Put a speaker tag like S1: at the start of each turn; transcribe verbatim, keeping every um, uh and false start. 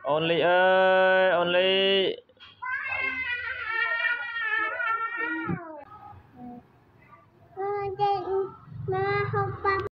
S1: only เอ้ย only
S2: เด็กมาเข้าไป